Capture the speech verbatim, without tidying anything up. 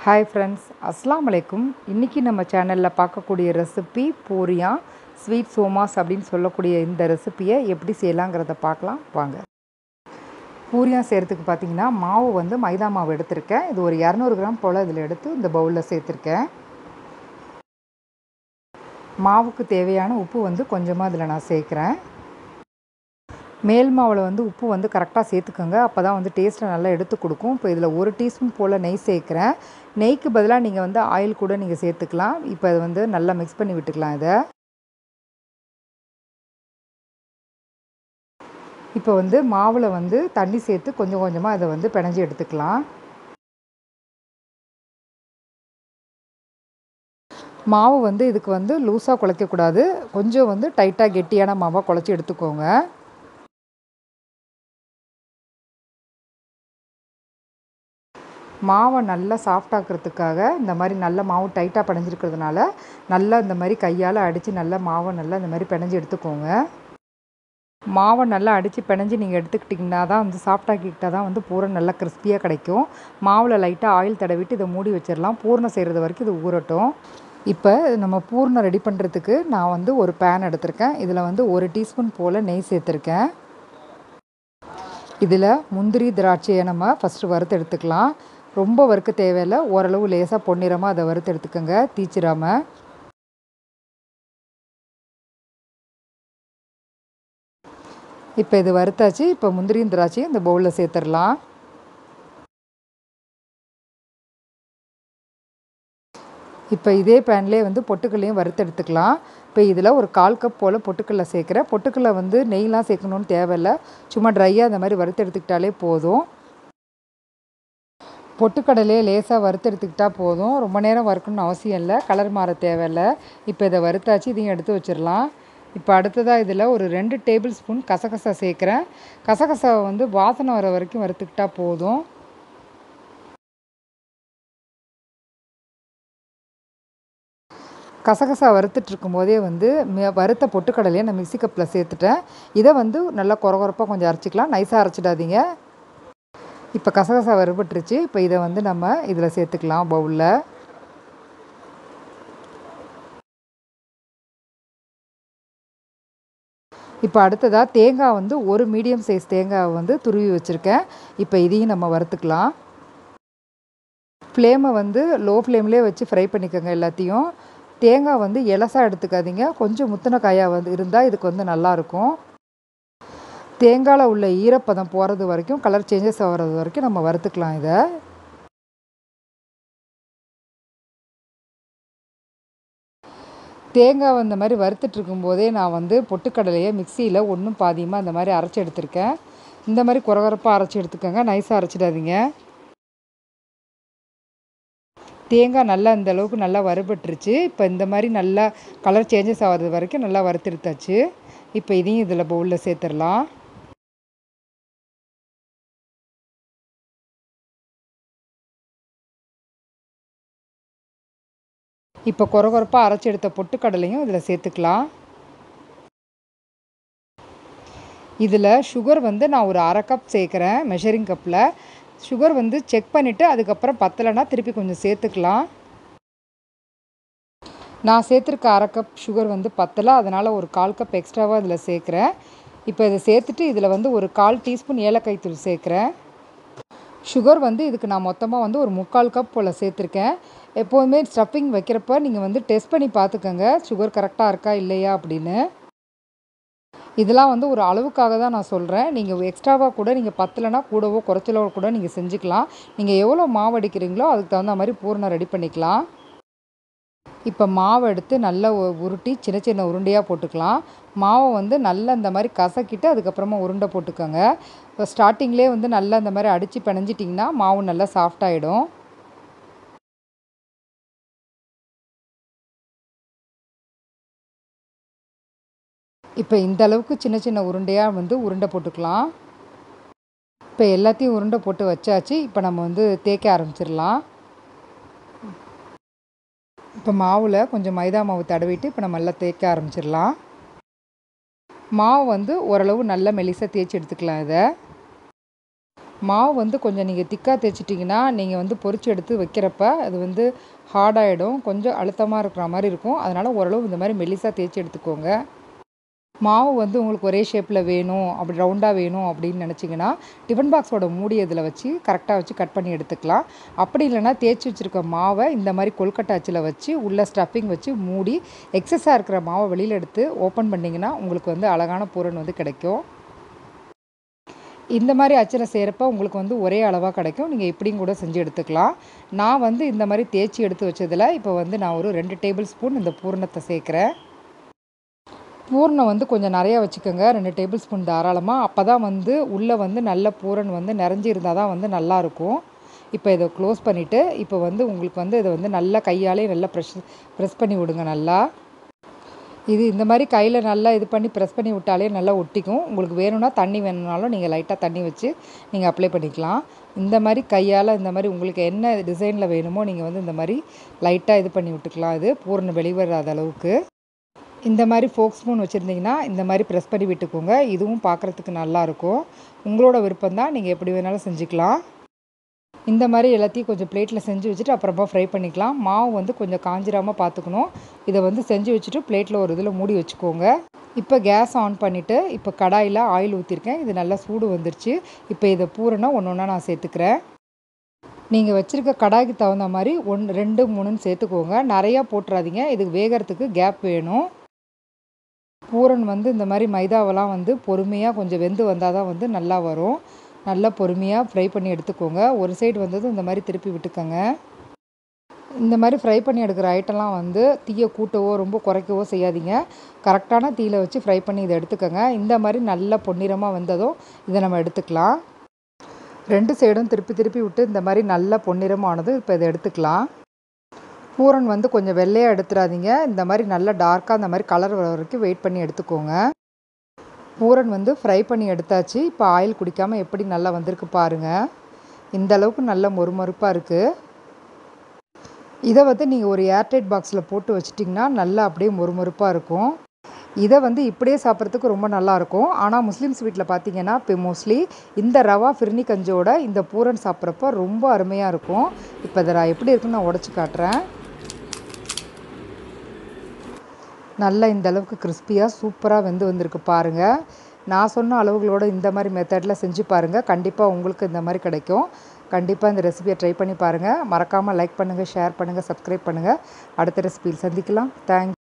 Hi friends अस्सलाम वालेकुम इनकी நம்ம சேனல்ல பார்க்கக்கூடிய ரெசிபி பூரியா ஸ்வீட் சோமாஸ் அப்படினு சொல்லக்கூடிய இந்த ரெசிபியை எப்படி செய்யலாம்ங்கறத பார்க்கலாம் வாங்க. பூரியா செய்யிறதுக்கு பாத்தீங்கன்னா மாவு வந்து மைதா மாவு எடுத்துர்க்கேன். இது ஒரு இருநூறு கிராம் போல இதல எடுத்து இந்த பவுல்ல சேர்த்திருக்கேன். மாவுக்கு தேவையான உப்பு வந்து கொஞ்சமா இதல நான் சேர்க்கிறேன். மேல் மாவுல வந்து உப்பு வந்து கரெக்ட்டா சேர்த்துக்கங்க. அப்பதான் வந்து டேஸ்ட் நல்லா எடுத்து கொடுக்கும். இப்போ இதல ஒரு டீஸ்பூன் போல நெய் சேர்க்கிறேன். நெய்க்கு பதிலா நீங்க வந்து ஆயில் கூட நீங்க சேர்த்துக்கலாம். இப்போ இது வந்து நல்லா mix பண்ணி விட்டுக்கலாம் இத. இப்போ வந்து மாவுல வந்து தண்ணி சேர்த்து கொஞ்சம் கொஞ்சமா இத வந்து பிணைஞ்சு எடுத்துக்கலாம். மாவு வந்து இதுக்கு வந்து லூசா குழைக்க கூடாது. கொஞ்சம் வந்து டைட்டா கெட்டியான மாவா குழைச்சு எடுத்துக்கோங்க. மாவை நல்லா சாஃப்ட் ஆக்குறதுக்காக இந்த மாதிரி நல்ல மாவு டைட்டா பிணைஞ்சிருக்கிறதுனால நல்லா இந்த மாதிரி கையால அடிச்சு நல்ல மாவை நல்லா இந்த மாதிரி பிணைஞ்சு எடுத்துக்கோங்க. மாவை நல்லா அடிச்சு பிணைஞ்சு நீங்க எடுத்துக்கிட்டீங்கன்னா தான் வந்து சாஃப்ட் ஆக்கிட்டா தான் வந்து பூரணம் நல்லா கிறிஸ்பியா கிடைக்கும். மாவுல லைட்டா ஆயில் தடவிட்டு இத மூடி வச்சிரலாம். பூரணம் செய்யறது வரைக்கும் இது ஊறட்டும். இப்போ நம்ம பூரணம் ரெடி பண்றதுக்கு நான் வந்து ஒரு pan எடுத்துர்க்கேன். இதுல வந்து ஒரு டீஸ்பூன் போல நெய் சேர்த்திருக்கேன். இதுல முந்திரி திராட்சையை நம்ம ஃபர்ஸ்ட் வறுத்து எடுத்துக்கலாம். ரொம்ப வறுக்க தேவையில்ல. ஓரளவு லேசா பொன்னிறமா அத வறுத்து எடுத்துக்கங்க தீச்சிராம. இப்போ இது வறுத்தாச்சு. இப்போ முந்திரியும் திராட்சையும் இந்த பவுல்ல சேர்த்துறலாம். இப்போ இதே panலயே வந்து பொட்டுக்கல்லையும் வறுத்து எடுத்துக்கலாம். இப்போ இதுல ஒரு கால் கப் போல பொட்டுக்கல்ல சேர்க்கிறேன். பொட்டுக்கல்ல வந்து நெய்லாம் சேர்க்கணும்னு தேவையில்ல. சும்மா ட்ரையா இந்த மாதிரி வறுத்து எடுத்துக்கிட்டாலே போதும். பொட்டுக்கடலையை லேசா வறுத்து எடுத்துக்கிட்டா போதும். ரொம்ப நேரம் வறுக்கணும்னு அவசியம் இல்ல. கலர் மாற தேவையில்ல. இப்போ இத வறுத்தாச்சு. இதையும் எடுத்து வச்சிரலாம். இப்போ அடுத்ததா இதுல ஒரு ரெண்டு டேபிள் ஸ்பூன் கசகசா சேர்க்கிறேன். கசகசாவை வந்து வாசனை வர வரைக்கும் வறுத்துக்கிட்டா போதும். கசகசா வறுத்துட்டு இருக்கும்போதே வந்து வறுத்த பொட்டுக்கடலையை நான் மிக்ஸி கப்ல சேர்த்துட்டேன். இத வந்து நல்லா கொரகொரப்பா கொஞ்சம் அரைச்சுக்கலாம். நைஸா அரைச்சிடாதீங்க. இப்போ கசகசா வறுபட்டுருச்சு. இப்போ இத வந்து நம்ம இதுல சேர்த்துக்கலாம் பவுல்ல. இப்போ அடுத்ததா தேங்காய் வந்து ஒரு மீடியம் சைஸ் தேங்காவை வந்து துருவி வச்சிருக்கேன். இப்போ இதையும் நம்ம வறுத்துக்கலாம். ஃப்ளேமை வந்து லோ ஃப்ளேம்லயே வச்சு ஃப்ரை பண்ணிக்கங்க எல்லாத்தையும். தேங்காய் வந்து எலசா எடுத்துக்காதீங்க. கொஞ்சம் முத்துன காயா வந்து இருந்தா இதுக்கு வந்து நல்லா இருக்கும். தேங்காய்ல உள்ள ஈரப்பதம் போறது வரைக்கும் கலர் சேஞ்சஸ் ஆவறது வரைக்கும் நம்ம வறுத்துக்கலாம் இத. தேங்காய் இந்த மாதிரி வறுத்துட்டு இருக்கும்போதே நான் வந்து பொட்டுக்கடலையை மிக்ஸியில ஒண்ணும் பாதியுமா இந்த மாதிரி அரைச்சு எடுத்துர்க்கேன். இந்த மாதிரி கொரகொரப்பா அரைச்சு எடுத்துக்கங்க. நைஸா அரைச்சிடாதீங்க. தேங்காய் நல்லா இந்த அளவுக்கு நல்லா வறுபட்டுருச்சு. இப்போ இந்த மாதிரி நல்லா கலர் சேஞ்சஸ் ஆவறது வரைக்கும் நல்லா வறுத்து எடுத்தாச்சு. இப்போ இதையும் இதுல பவுல்ல சேர்த்துறலாம். இப்போ கொரகொரப்பா அரைச்சு எடுத்த பொட்டுக்கடலையும் இதுல சேர்த்துக்கலாம். இதுல சுகர் வந்து நான் ஒரு அரை கப் சேர்க்கிறேன் மெஷரிங் கப்ல. சுகர் வந்து செக் பண்ணிட்டு அதுக்கு அப்புறம் பத்தலனா திருப்பி கொஞ்சம் சேர்த்துக்கலாம். நான் சேர்த்திருக்க அரை கப் சுகர் வந்து பத்தல. அதனால ஒரு கால் கப் எக்ஸ்ட்ராவா இதுல சேர்க்கிறேன். இப்போ இத சேர்த்துட்டு இதுல வந்து ஒரு கால் டீஸ்பூன் ஏலக்காய் தூள் சேர்க்கிறேன். சுகர் வந்து இதுக்கு நான் மொத்தமா வந்து ஒரு முக்கால் கப் போல சேர்த்திருக்கேன். எப்பவுமே ஸ்டஃபிங் வைக்கிறப்ப நீங்க வந்து டெஸ்ட் பண்ணி பார்த்துக்கங்க. சுகர் கரெக்ட்டா இருக்கா இல்லையா அப்படின்னு. இதெல்லாம் வந்து ஒரு அளவுக்காக தான் நான் சொல்றேன். நீங்க எக்ஸ்ட்ராவா கூட நீங்க பத்தலனா கூடவோ குறைச்சலோ கூட நீங்க செஞ்சுக்கலாம். நீங்க எவ்வளவு மாவு அடிக்கிறீங்களோ அதுக்கு தகுந்த மாதிரி பூரணம் ரெடி பண்ணிக்கலாம். இப்போ மாவு எடுத்து நல்லா உருட்டி சின்ன சின்ன உருண்டையா போட்டுக்கலாம். மாவை வந்து நல்லா இந்த மாதிரி கசக்கிட்டு அதுக்கு அப்புறமா உருண்டை போட்டுக்கங்க. இப்போ ஸ்டார்டிங்லயே வந்து நல்லா இந்த மாதிரி அடிச்சு பிணைஞ்சிட்டீங்கன்னா மாவு நல்லா சாஃப்ட் ஆயிடும். இப்போ இந்த அளவுக்கு சின்ன சின்ன உருண்டையா வந்து உருண்டை போட்டுக்கலாம். இப்போ எல்லாத்தையும் உருண்டை போட்டு வச்சாச்சு. இப்போ நம்ம வந்து தேய்க்க ஆரம்பிச்சிரலாம். இப்போ மாவுல கொஞ்சம் மைதா மாவு தடவிட்டு இப்போ நம்ம நல்லா தேய்க்க ஆரம்பிச்சிரலாம். மாவு வந்து ஓரளவு நல்ல மெலிசா தேய்ச்சி எடுத்துக்கலாம் இத. மாவு வந்து கொஞ்சம் நீங்கள் திக்காக தேய்ச்சிட்டிங்கன்னா நீங்கள் வந்து பொரிச்சு எடுத்து வைக்கிறப்ப அது வந்து ஹார்டாகிடும், கொஞ்சம் அழுத்தமாக இருக்கிற மாதிரி இருக்கும். அதனால் ஓரளவு இந்த மாதிரி மெல்லிசாக தேய்ச்சி எடுத்துக்கோங்க. மாவு வந்து உங்களுக்கு ஒரே ஷேப்பில் வேணும், அப்படி ரவுண்டாக வேணும் அப்படின்னு நினச்சிங்கன்னா டிஃபன் பாக்ஸோட மூடி இதில் வச்சு கரெக்டாக வச்சு கட் பண்ணி எடுத்துக்கலாம். அப்படி இல்லைனா தேய்ச்சி வச்சுருக்க மாவை இந்த மாதிரி கொழுக்கட்டை அச்சில் வச்சு உள்ளே ஸ்டஃபிங் வச்சு மூடி எக்ஸஸாக இருக்கிற மாவை வெளியில் எடுத்து ஓப்பன் பண்ணிங்கன்னா உங்களுக்கு வந்து அழகான பூரண் வந்து கிடைக்கும். இந்த மாதிரி அச்சில் செய்கிறப்ப உங்களுக்கு வந்து ஒரே அளவாக கிடைக்கும். நீங்கள் இப்படியும் கூட செஞ்சு எடுத்துக்கலாம். நான் வந்து இந்த மாதிரி தேய்ச்சி எடுத்து வச்சதில் இப்போ வந்து நான் ஒரு ரெண்டு டேபிள் ஸ்பூன் இந்த பூரணத்தை சேர்க்குறேன். பூரணம் வந்து கொஞ்சம் நிறையா வச்சுக்கோங்க, ரெண்டு டேபிள் ஸ்பூன் தாராளமாக. அப்போ தான் வந்து உள்ளே வந்து நல்ல பூரண் வந்து நிறைஞ்சி இருந்தால் தான் வந்து நல்லாயிருக்கும். இப்போ இதை க்ளோஸ் பண்ணிவிட்டு இப்போ வந்து உங்களுக்கு வந்து இதை வந்து நல்லா கையாலே நல்லா ப்ரெஷ் ப்ரெஸ் பண்ணி விடுங்க. நல்லா இது இந்த மாதிரி கையில் நல்லா இது பண்ணி ப்ரெஸ் பண்ணி விட்டாலே நல்லா ஒட்டிக்கும். உங்களுக்கு வேணும்னா தண்ணி வேணும்னாலும் நீங்கள் லைட்டாக தண்ணி வச்சு நீங்கள் அப்ளை பண்ணிக்கலாம். இந்த மாதிரி கையால் இந்த மாதிரி உங்களுக்கு என்ன டிசைனில் வேணுமோ நீங்கள் வந்து இந்த மாதிரி லைட்டாக இது பண்ணி விட்டுக்கலாம். இது பூரணம் வெளிவராத அளவுக்கு இந்த மாதிரி ஃபோக் ஸ்பூன் வச்சுருந்தீங்கன்னா இந்த மாதிரி ப்ரெஸ் பண்ணி விட்டுக்கோங்க. இதுவும் பார்க்குறதுக்கு நல்லாயிருக்கும். உங்களோட விருப்பம் தான், நீங்கள் எப்படி வேணாலும் செஞ்சுக்கலாம். இந்த மாதிரி எல்லாத்தையும் கொஞ்சம் பிளேட்டில் செஞ்சு வச்சுட்டு அப்புறமா ஃப்ரை பண்ணிக்கலாம். மாவு வந்து கொஞ்சம் காஞ்சிராமல் பார்த்துக்கணும். இதை வந்து செஞ்சு வச்சுட்டு பிளேட்டில் ஒரு இதில் மூடி வச்சுக்கோங்க. இப்போ கேஸ் ஆன் பண்ணிவிட்டு இப்போ கடாயில் ஆயில் ஊற்றிருக்கேன். இது நல்லா சூடு வந்துருச்சு. இப்போ இதை பூரணம் ஒன்று ஒன்றா நான் சேர்த்துக்கிறேன். நீங்கள் வச்சுருக்க கடாய்க்கு தகுந்த மாதிரி ஒன்று ரெண்டு மூணுன்னு சேர்த்துக்கோங்க. நிறையா போட்டுறாதீங்க, இதுக்கு வேகிறதுக்கு கேப் வேணும். பூரண் வந்து இந்த மாதிரி மைதாவெல்லாம் வந்து பொறுமையாக கொஞ்சம் வெந்து வந்தால் தான் வந்து நல்லா வரும். நல்லா பொறுமையாக ஃப்ரை பண்ணி எடுத்துக்கோங்க. ஒரு சைடு வந்ததும் இந்த மாதிரி திருப்பி விட்டுக்கோங்க. இந்த மாதிரி ஃப்ரை பண்ணி எடுக்கிற ஐட்டம்லாம் வந்து தீயை கூட்டவோ ரொம்ப குறைக்கவோ செய்யாதீங்க. கரெக்டான தீயில் வச்சு ஃப்ரை பண்ணி இதை எடுத்துக்கோங்க. இந்த மாதிரி நல்லா பொன்னிறமாக வந்ததும் இதை நம்ம எடுத்துக்கலாம். ரெண்டு சைடும் திருப்பி திருப்பி விட்டு இந்த மாதிரி நல்லா பொன்னிறமானது இப்போ இதை எடுத்துக்கலாம். பூரண் வந்து கொஞ்சம் வெள்ளையாக எடுத்துடாதீங்க. இந்த மாதிரி நல்லா டார்க்காக இந்த மாதிரி கலர் வர வரைக்கும் வெயிட் பண்ணி எடுத்துக்கோங்க. பூரண் வந்து ஃப்ரை பண்ணி எடுத்தாச்சு. இப்போ ஆயில் குடிக்காமல் எப்படி நல்லா வந்திருக்கு பாருங்கள். இந்த அளவுக்கு நல்ல மொறுமொறுப்பாக இருக்குது. இதை வந்து நீங்கள் ஒரு ஏர்டைட் பாக்ஸில் போட்டு வச்சிட்டிங்கன்னா நல்லா அப்படியே மொறுமொறுப்பாக இருக்கும். இதை வந்து இப்படியே சாப்பிட்றதுக்கு ரொம்ப நல்லாயிருக்கும். ஆனால் முஸ்லீம்ஸ் வீட்டில் பார்த்தீங்கன்னா இப்போ மோஸ்ட்லி இந்த ரவா ஃபிர்னி கஞ்சோட இந்த பூரண் சாப்பிட்றப்ப ரொம்ப அருமையாக இருக்கும். இப்போ இதை நான் எப்படி இருக்குன்னு நான் உடச்சி காட்டுறேன். நல்லா இந்த அளவுக்கு கிறிஸ்பியாக சூப்பராக வெந்து வந்திருக்கு பாருங்கள். நான் சொன்ன அளவுகளோட இந்த மாதிரி மெத்தடில் செஞ்சு பாருங்கள். கண்டிப்பாக உங்களுக்கு இந்த மாதிரி கிடைக்கும். கண்டிப்பாக இந்த ரெசிபியை ட்ரை பண்ணி பாருங்கள். மறக்காமல் லைக் பண்ணுங்கள், ஷேர் பண்ணுங்கள், சப்ஸ்கிரைப் பண்ணுங்கள். அடுத்த ரெசிபியில் சந்திக்கலாம். தேங்க்ஸ்.